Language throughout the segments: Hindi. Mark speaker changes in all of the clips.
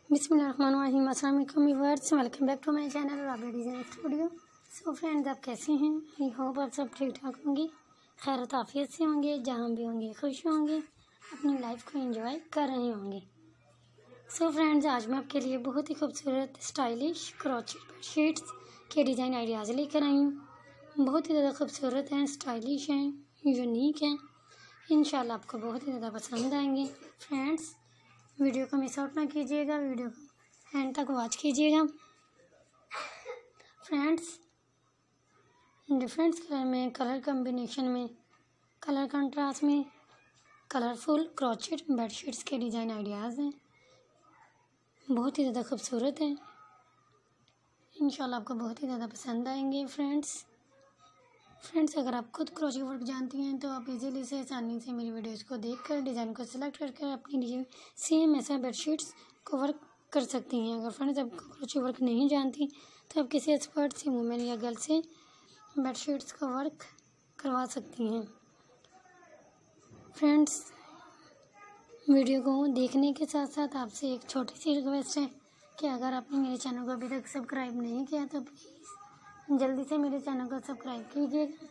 Speaker 1: बिस्मिल्लाहिर्रहमानिर्रहीम। अस्सलाम वालेकुम viewers, welcome back to my channel Rabia design studio. So friends, आप कैसे हैं? आई होप आप सब ठीक ठाक होंगे, खैर आफियत से होंगे, जहाँ भी होंगे खुश होंगे, अपनी लाइफ को एंजॉय कर रहे होंगे। सो फ्रेंड्स, आज मैं आपके लिए बहुत ही खूबसूरत स्टाइलिश क्रोचेट बेडशीट्स के डिज़ाइन आइडियाज़ लेकर आई हूँ। बहुत ही ज़्यादा खूबसूरत हैं, स्टाइलिश हैं, यूनिक हैं। इंशाल्लाह आपको बहुत ही ज़्यादा पसंद आएंगे। फ्रेंड्स, वीडियो को मिस आउट ना कीजिएगा, वीडियो को एंड तक वॉच कीजिएगा। फ्रेंड्स, डिफरेंट कलर में, कलर कॉम्बिनेशन में, कलर कंट्रास्ट में कलरफुल क्रोचेट बेडशीट्स के डिज़ाइन आइडियाज़ हैं। बहुत ही ज़्यादा खूबसूरत हैं। इंशाल्लाह आपको बहुत ही ज़्यादा पसंद आएंगे। फ्रेंड्स, अगर आप खुद क्रोचेट वर्क जानती हैं तो आप इजीली से आसानी से मेरी वीडियोस को देखकर डिज़ाइन को सिलेक्ट करके अपनी लिए सेम ऐसा बेडशीट्स को वर्क कर सकती हैं। अगर फ्रेंड्स आप क्रोचेट वर्क नहीं जानती तो आप किसी एक्सपर्ट से, वुमेन या गर्ल से बेडशीट्स का वर्क करवा सकती हैं। फ्रेंड्स, वीडियो को देखने के साथ साथ आपसे एक छोटी सी रिक्वेस्ट है कि अगर आपने मेरे चैनल को अभी तक सब्सक्राइब नहीं किया तो प्लीज़ जल्दी से मेरे चैनल को सब्सक्राइब कीजिएगा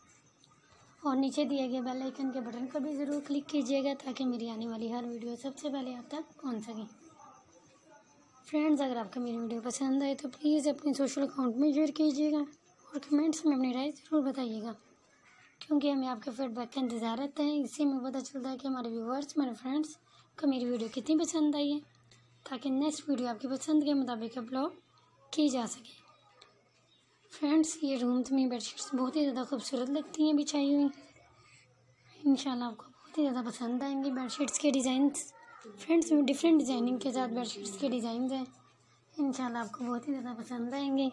Speaker 1: और नीचे दिए गए बेल आइकन के बटन को भी ज़रूर क्लिक कीजिएगा ताकि मेरी आने वाली हर वीडियो सबसे पहले आप तक पहुंच सके। फ्रेंड्स, अगर आपको मेरी वीडियो पसंद आए तो प्लीज़ अपने सोशल अकाउंट में शेयर कीजिएगा और कमेंट्स में अपनी राय ज़रूर बताइएगा, क्योंकि हमें आपके फीडबैक का इंतज़ार रहता है। इससे हमें पता चलता है कि हमारे व्यूवर्स, हमारे फ्रेंड्स को मेरी वीडियो कितनी पसंद आई है, ताकि नेक्स्ट वीडियो आपकी पसंद के मुताबिक अपलोड की जा सके। फ्रेंड्स, ये रूम्स में बेडशीट्स बहुत ही ज़्यादा खूबसूरत लगती हैं बिछाई हुई। इंशाल्लाह आपको बहुत ही ज़्यादा पसंद आएंगी बेडशीट्स के डिज़ाइंस। फ्रेंड्स, डिफरेंट डिज़ाइनिंग के साथ बेडशीट्स के डिज़ाइंस हैं। इंशाल्लाह आपको बहुत ही ज़्यादा पसंद आएंगे।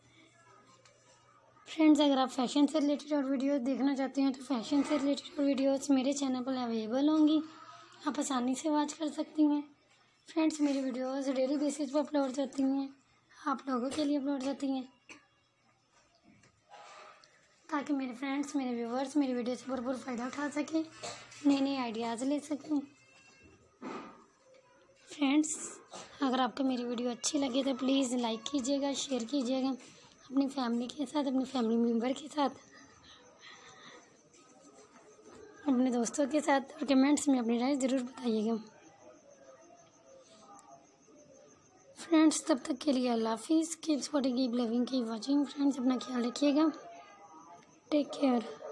Speaker 1: फ्रेंड्स, अगर आप फैशन से रिलेटेड और वीडियोस देखना चाहते हैं तो फैशन से रिलेटेड वीडियोस मेरे चैनल पर अवेलेबल होंगी, आप आसानी से वॉच कर सकती हैं। फ्रेंड्स, मेरी वीडियोस डेली बेसिस पर अपलोड होती हैं, आप लोगों के लिए अपलोड होती हैं, ताकि मेरे फ्रेंड्स, मेरे व्यूवर्स मेरी वीडियो से भरपूर फ़ायदा उठा सकें, नए नए आइडियाज़ ले सकें। फ्रेंड्स, अगर आपको मेरी वीडियो अच्छी लगे तो प्लीज़ लाइक कीजिएगा, शेयर कीजिएगा अपनी फैमिली के साथ, अपनी फैमिली मेम्बर के साथ, अपने दोस्तों के साथ, और कमेंट्स में अपनी राय ज़रूर बताइएगा। फ्रेंड्स, तब तक के लिए अल्लाह हाफिज़। Keep supporting, keep loving, keep watching. Friends, अपना ख्याल रखिएगा। Take care.